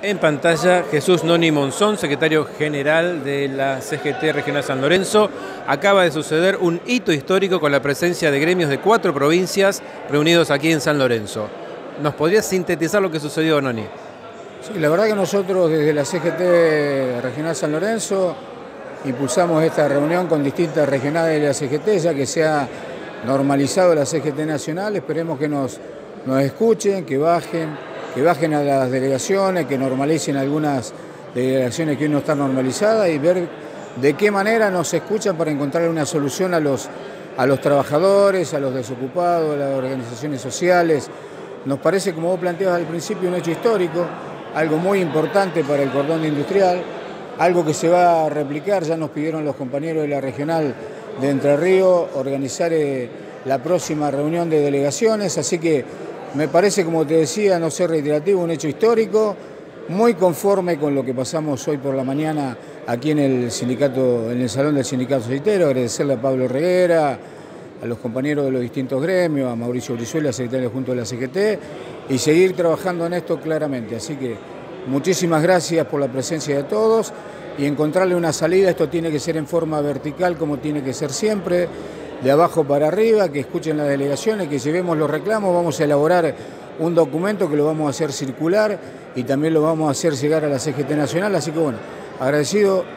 En pantalla, Jesús Noni Monzón, secretario general de la CGT Regional San Lorenzo. Acaba de suceder un hito histórico con la presencia de gremios de 4 provincias reunidos aquí en San Lorenzo. ¿Nos podrías sintetizar lo que sucedió, Noni? Sí, la verdad que nosotros desde la CGT Regional San Lorenzo impulsamos esta reunión con distintas regionales de la CGT, ya que se ha normalizado la CGT nacional. Esperemos que nos escuchen, que bajen a las delegaciones, que normalicen algunas delegaciones que hoy no están normalizadas y ver de qué manera nos escuchan para encontrar una solución a los trabajadores, a los desocupados, a las organizaciones sociales. Nos parece, como vos planteabas al principio, un hecho histórico, algo muy importante para el cordón industrial, algo que se va a replicar. Ya nos pidieron los compañeros de la regional de Entre Ríos organizar la próxima reunión de delegaciones, así que me parece, como te decía, no ser reiterativo, un hecho histórico, muy conforme con lo que pasamos hoy por la mañana aquí en el sindicato, en el salón del sindicato societario. Agradecerle a Pablo Reguera, a los compañeros de los distintos gremios, a Mauricio Brizuela, secretario junto de la CGT, y seguir trabajando en esto claramente. Así que muchísimas gracias por la presencia de todos y encontrarle una salida. Esto tiene que ser en forma vertical, como tiene que ser siempre, de abajo para arriba, que escuchen las delegaciones, que llevemos los reclamos. Vamos a elaborar un documento que lo vamos a hacer circular y también lo vamos a hacer llegar a la CGT Nacional. Así que bueno, agradecido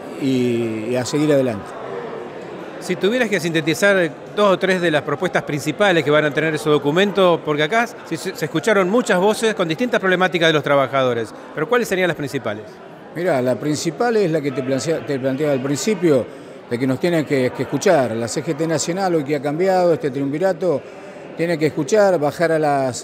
y a seguir adelante. Si tuvieras que sintetizar 2 o 3 de las propuestas principales que van a tener ese documento, porque acá se escucharon muchas voces con distintas problemáticas de los trabajadores, pero ¿cuáles serían las principales? Mirá, la principal es la que te planteaba al principio, de que nos tienen que escuchar. La CGT Nacional, hoy que ha cambiado este triunvirato, tiene que escuchar, bajar a las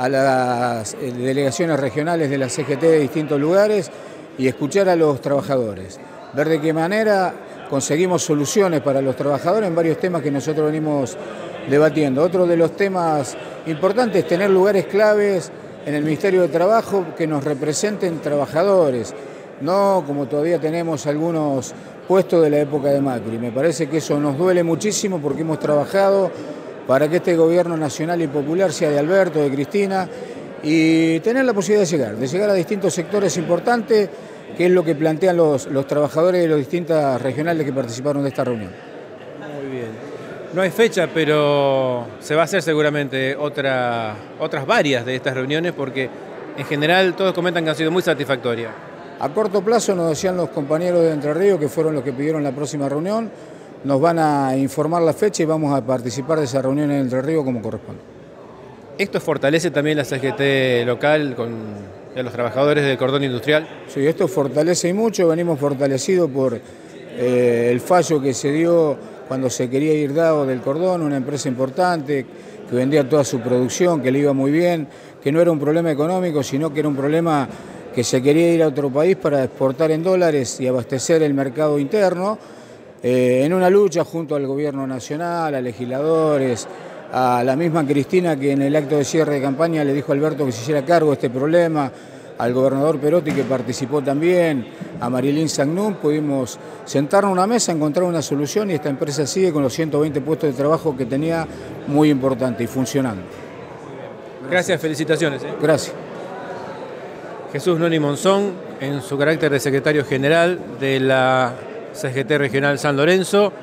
delegaciones regionales de la CGT de distintos lugares y escuchar a los trabajadores. Ver de qué manera conseguimos soluciones para los trabajadores en varios temas que nosotros venimos debatiendo. Otro de los temas importantes es tener lugares claves en el Ministerio de Trabajo que nos representen trabajadores, no como todavía tenemos algunos puestos de la época de Macri. Me parece que eso nos duele muchísimo porque hemos trabajado para que este gobierno nacional y popular sea de Alberto, de Cristina, y tener la posibilidad de llegar a distintos sectores importantes, que es lo que plantean los trabajadores de las distintas regionales que participaron de esta reunión. Muy bien. No hay fecha, pero se va a hacer seguramente otras varias de estas reuniones, porque en general todos comentan que han sido muy satisfactorias. A corto plazo nos decían los compañeros de Entre Ríos, que fueron los que pidieron la próxima reunión, nos van a informar la fecha y vamos a participar de esa reunión en Entre Ríos como corresponde. ¿Esto fortalece también la CGT local con los trabajadores del cordón industrial? Sí, esto fortalece y mucho. Venimos fortalecidos por el fallo que se dio cuando se quería ir Dao del cordón, una empresa importante que vendía toda su producción, que le iba muy bien, que no era un problema económico, sino que era un problema que se quería ir a otro país para exportar en dólares y abastecer el mercado interno, en una lucha junto al gobierno nacional, a legisladores, a la misma Cristina, que en el acto de cierre de campaña le dijo a Alberto que se hiciera cargo de este problema, al gobernador Perotti, que participó también, a Marilyn Sagnum. Pudimos sentarnos a una mesa, encontrar una solución y esta empresa sigue con los 120 puestos de trabajo que tenía, muy importante y funcionando. Gracias, felicitaciones. Gracias. Jesús Noni Monzón, en su carácter de secretario general de la CGT Regional San Lorenzo,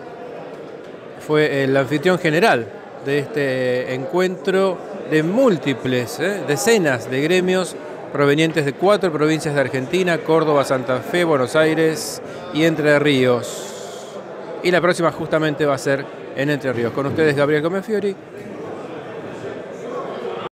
fue el anfitrión general de este encuentro de múltiples, decenas de gremios provenientes de 4 provincias de Argentina: Córdoba, Santa Fe, Buenos Aires y Entre Ríos. Y la próxima justamente va a ser en Entre Ríos. Con ustedes, Gabriel Gómez Fiori.